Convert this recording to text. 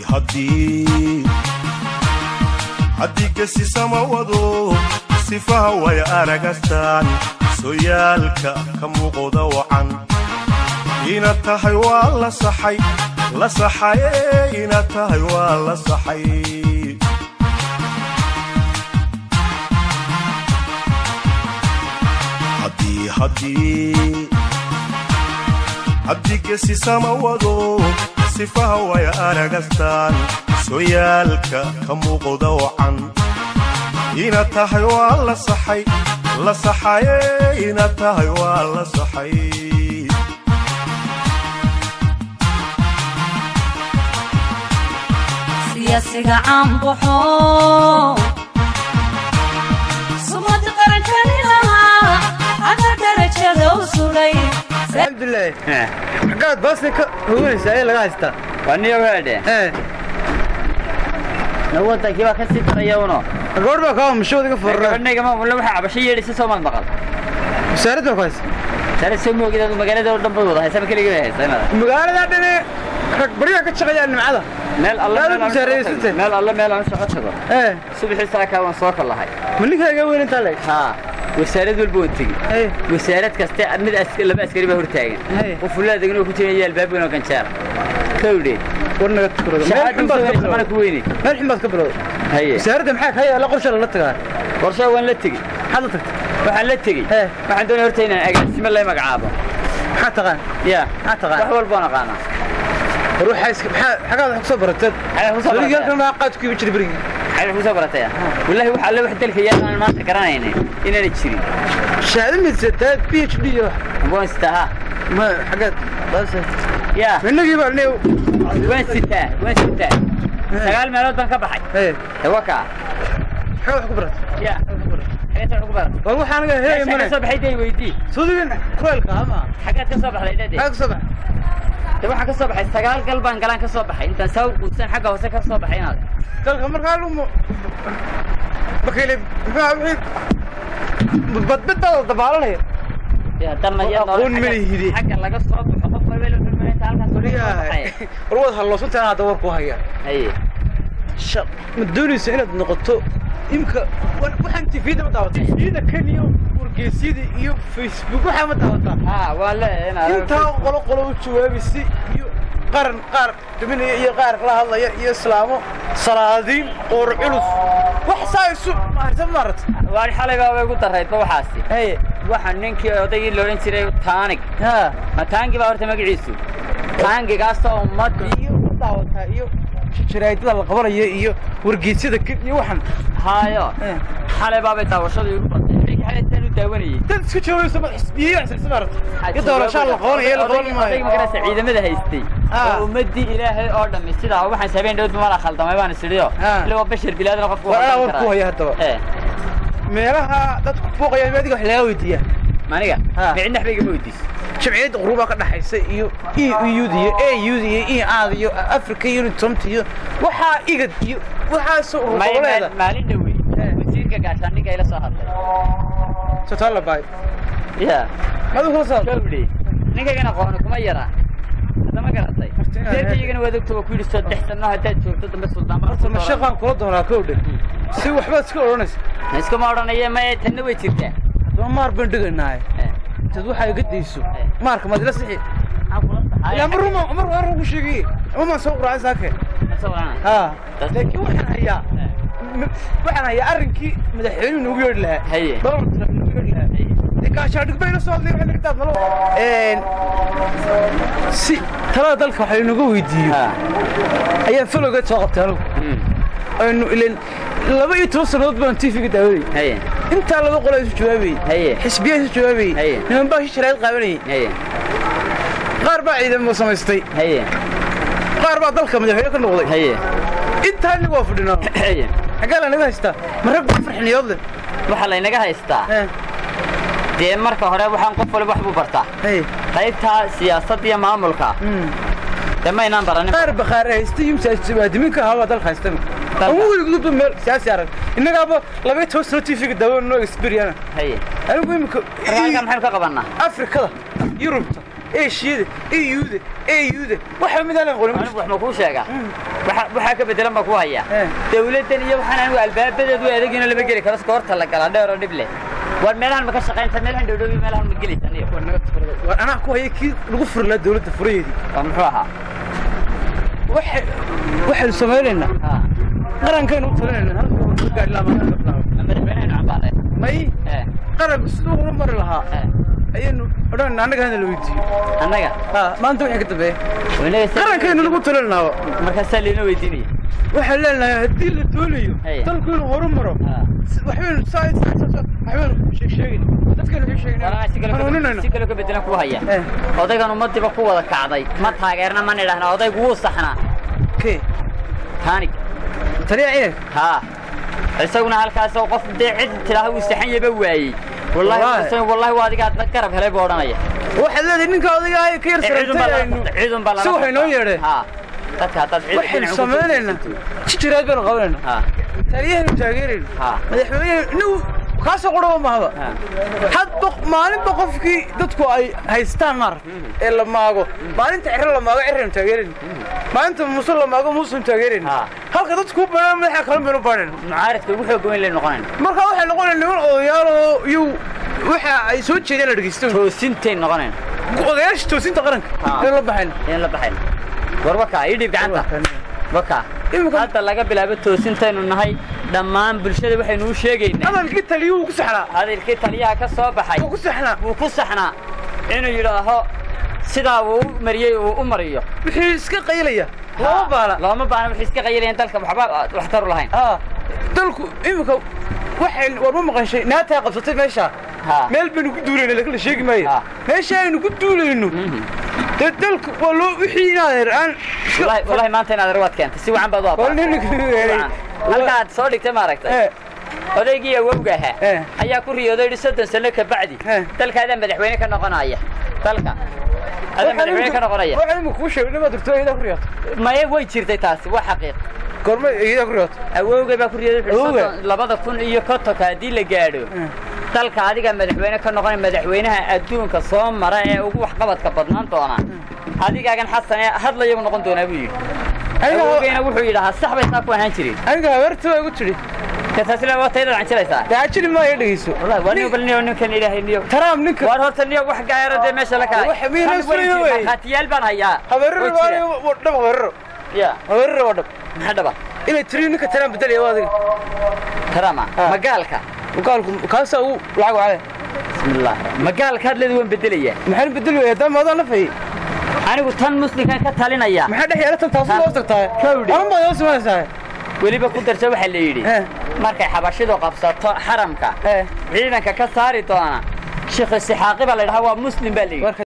haddii kasi sama wado sifaha way aragastaan sooyaalka ka muuqda wacan ina tahay waa la saxay ina tahay waa la saxay haddii kasi sama wado sifaha way aragastaan sooyaalka ka muuqda wacan ina tahay waa la saxay ina tahay waa la saxay siyaasiga caan-baxo sumad qarankan lahaa aga darajada u sugay alxamdulilah xagaad baasnika hugunaysa ee laga haystaa waa niyo weedhe نوّنت كيف كسي تريونه أقول لك هم شو ذيك فرّة قلنا كمان ولا واحد عبشي يدرس سوما مقال سارت كويس سارت سمو كذا مقالة دور دم بوضة هي سبك اللي جاي سامع مقالة ده بريء كتشغل يعني معله مال الله مال الله مال أنا شغلت شغل إيه صبح الساعة كمان صوك الله هاي من اللي كان جوين أنت لك ها وسارت بالبوتي إيه وسارت كستة مد أسكال لما أسكالي بهرتاعين وفلان دقنو كتير يجي الباب وينو كان شار كودي ورنا كتكرر ما كويني ما الحين بس كبروا هي سارد محاك هي لا قرشة ولا تجار قرشة وين لا تجي حضرتك وحلا تجي ما عندنا هرتين أجل بسم الله مقعابه حتى غان يا حتى غان وحول بنا غانا روح حيس حاجة صبرت اللي قال ما قاتك يبتدي بري حاجة صبرت يا والله وحلا واحد تلك يا أنا ما سكران هنا إنا نشتري شهادة من ستات PhD وين استها ما حاجات بس يا من نجيب عليه وين ستة سجال مالوت بنك بحي إيه توقع حاول كبرت يا حاجات كبرت والله حنا هي من صبح يدي ويدي صدقين كويلك أما حاجات كصبح ليدي حاجة صبح تبغى حاجة صبح سجال قلبان قلان كصبح أنت نسوي وسن حاجة وسك كصبح هنا قال كمر قالوا بكيل بدبت دبالة يا ترى يا أقول مني حاجة لقى الصوت وحط بيلو في المريض تعال كسر رواد هلا صوت أنا أدور كوهيا أيه شاب مدوني سنة نقطة يمكن وحنتي في ده متعوض إذا كان يوم ورقيسيدي يوم فيسبوك وحنا متعوض ولا هنا أنت قلوا شوية بس قرن من يقارق له الله يسلمه صلادين قرعلوس وحسايسو ما تمرت واري حالي بابا يقول ترى وحاسي اي waxaan ninkii odayii looran jiray taanig ma taangi baa horta magaciisu taangigaas oo ummad iyo daawata iyo shiraayada la qabanayo iyo wargeysada iyo waxan haayo xalay baba daawashadu igu batay xalaytan u daawanayay dad isku joogayso ma xisbiyo xisbaarat iyo doorasho la qabanayo la qaban maayo magaciisa ciidamada haystay oo ummadii ilaahay oo dhamay sida waxaan sabeen dawlad ma la khaldamay baan isiriyo ilaa bashar bilaadna qofku waa ku haya hadaba meelaha dadku fooqayaan meediga wax laga weydiiyaa maniga micna xabiga ma weydiis jimciyad quruba ka dhaxaysa iyo EU-diyo iyo Africa Unity iyo waxa igad iyo waxa soo qoleeda maalin dhawi wasiirka gaashaandhigga ila soo hadlay total bay ya madu kala soo gabdhi ninkayna qoona kuma yara ma garatay deegayagana wada ogtaba ku yiri soo dhexsano hadaad joogto dambe sultaan marka ma shaqaan kula doonaa koodhe si waxba iska oranaysa iska ma oranaya ma tan way jirtaa maar baan dhiganaay dad waxa iga deyso marka madla sixi ya mar ugu sheegay uma soo quraan saake ha laakiin waxaan hayaa arrinkii madaxweynuhu ugu yeedhi lahaa haye gaashaandhig bayna soo hadlay waxa dhigtaad nalo si talada dalka waxa inagu weydiiyo ayaa falowga soo qabtay anigu aynu ileen 12 sanadood baan TV-ga daawanay haye inta laba qolo isu jawaabay haye xisbiye isu jawaabay niman baa shiraad qaabanay haye qaar baa ciidamo samaystay haye qaar baa dalka madaxweyne ka noqday haye inta anigu waa fadhino haye xagaa la naga haystaa marag farxiniyood leh waxa la inaga haystaa dee marka hore waxaan qof walba wax buu bartaa haye qaybta siyaasadda iyo maamulka damaynaan baranin qaar baqaar haystay imsaasbaadiminka hawa dalka haystay أول جزء من سياسي عرب إنك أبغى لبيت توصل تيجي داون نو إكسبيريانا هي أنا بقول لك رجع محل كقبلنا أفريقيا يوروب eeshiyada eeyuuda eeyuuda waxa mid aan qorin anigu wax ma ku sheega waxa ka bedelan ma ku haya dawladdan iyo waxaan anigu albaabadeedu adeegina lama geli karo skoorta la gala dheer oo dhible war meelahan ma ka shaqeynta meelahan dhowdhow meelahan ma geli taniyo war ana ku haya kii lagu furi la dawladda furayeedi muxuu ahaa waxaan sameeynaa qarankeenu talanayna halka gaar la madaxweynaha cambaale may qaranku sidoo uu mar lahaa aynu odhan anaga hadal weydiiyo anaga maanta wixii ka dambeeyay qarankeenu lagu talanaayo marka saliina weydiinay waxa leenahay hadii la doolayo dalku inuu horumaro waxaan sheegay dadka la sheegay si kale ka bedelan ku haya odaygan umadiba ku wada kacday ma taageerna ma nidhaahna odaygu wuu saxnaa taanig tariic isaguna halkaas oo qof cid tilaaha uu saxan yaba waayay wallahi waa adiga aad garab helay buu odhanaya waxa leedahay ninka odayga ay ka yarsareeyeen ciidan bala soo waxay noo yeedhay dadka hadda waxaan sameeynaa jiraad baan qabanayna tariikhna taageerayna madaxweynaha kaasoo qodhoba mahaba hadba maalinba qofkii dadku ay haystaan mar ee la maago maalinta cirro la maago cirran taageerin maalinta musul la maago musul taageerin halka dadku badan madaxa kala meel u baadhan mucaaradka ugu xoog weyn la noqonayna marka waxa noqonayna niman odayaal oo iyo waxa ay soo jeedeen la dhageysto toosintay noqonayna odayaasha toosinta qaranka in la baxayna warwaka ii dhib gacanta waka hadda laga bilaabo toosintaynu nahay dhammaan bulshada waxaynu u sheegaynaa hadalkii taliyuhu ku saxnaa hadalkii taliyaha ka soo baxay wuu ku saxnaa inuu yidhaaho sidaa uu mariyey uu u mariyo wixii iska qaylaya looma baana wixii iska qaylayan dalka waxba waxtaru lahayn dalku imika waxay warma maqashay naataa qabsatay meesha meel baynu ku duulayna lakala sheegi maayo meesha aynu ku duulayno dalku waa loo wixii inaad aan wallahi maanta inaad rawaad keentay si wacan baad u aqoon halkaad soo dhigtay ma aragtay odaygii awowga ahaa ayaa ku riyooday 30 sano ka bacdi dalkaada madaxweyne ka noqonaya dalka ada madaxweyne ka noqonaya waxay ma ku sheegay ma dirto iyada ku riyooday ma way jirtay taasi waa xaqiiq gorma iyada ku riyooday awowga baa ku riyooday 2000 iyo 50 hadii la gaadho dalka adiga madaxweyne ka noqonay madaxweynaha adduunka soo mara ee ugu wax qabadka badnaan doona adigaagan xasan ee hadlayo noqon doona buu yiri aniga wuxuu yiraahdaa sax bay taa ku ahaan jiray aniga habartu way ugu tiri taasina waa tayada aan jiraysaa daajiri ma ay dhigeyso wallahi wani balniyo ninkan ilaahay niyo taraam ninka war horta niyo wax gaarada meesha la kaalay wax miina soo way khatiyal baan hayaa habarro wadab habarro ya habarro wadab hadaba ila tiri ninka taraam bedel waa adiga taraama magaalka kaasa uu lacag wacay bismillah magaalka hadleed waan bedelaya maxaan bedelaya dama wada nafay anigu tan muslimkan ka talinaya maxaa dhaxyala tan taas loo tagtay aan ma soo sameeyay waliba ku darsa waxa la yiri markay xabashidu qabsato xaramka ciidanka ka saari doona sheekh Siyaasiga baa la yiraahdaa waa muslim baa la yiri